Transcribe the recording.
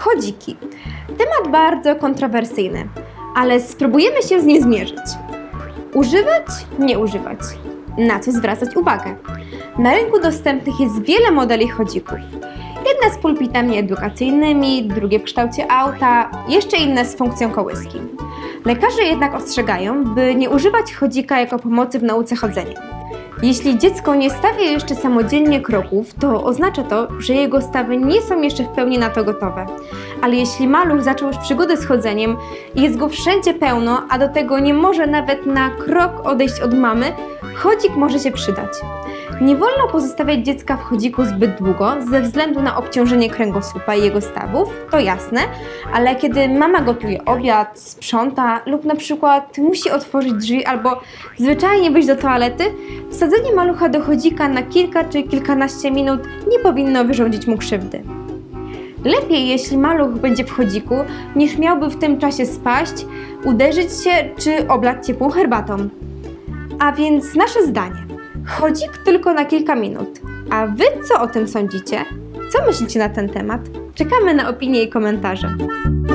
Chodziki. Temat bardzo kontrowersyjny, ale spróbujemy się z nim zmierzyć. Używać, nie używać. Na co zwracać uwagę? Na rynku dostępnych jest wiele modeli chodzików. Jedne z pulpitami edukacyjnymi, drugie w kształcie auta, jeszcze inne z funkcją kołyski. Lekarze jednak ostrzegają, by nie używać chodzika jako pomocy w nauce chodzenia. Jeśli dziecko nie stawia jeszcze samodzielnie kroków, to oznacza to, że jego stawy nie są jeszcze w pełni na to gotowe. Ale jeśli maluch zaczął już przygodę z chodzeniem i jest go wszędzie pełno, a do tego nie może nawet na krok odejść od mamy, chodzik może się przydać. Nie wolno pozostawiać dziecka w chodziku zbyt długo ze względu na obciążenie kręgosłupa i jego stawów, to jasne, ale kiedy mama gotuje obiad, sprząta lub na przykład musi otworzyć drzwi albo zwyczajnie wyjść do toalety, wsadzenie malucha do chodzika na kilka czy kilkanaście minut nie powinno wyrządzić mu krzywdy. Lepiej, jeśli maluch będzie w chodziku, niż miałby w tym czasie spaść, uderzyć się czy oblać ciepłą herbatą. A więc nasze zdanie. Chodzik tylko na kilka minut. A wy co o tym sądzicie? Co myślicie na ten temat? Czekamy na opinie i komentarze.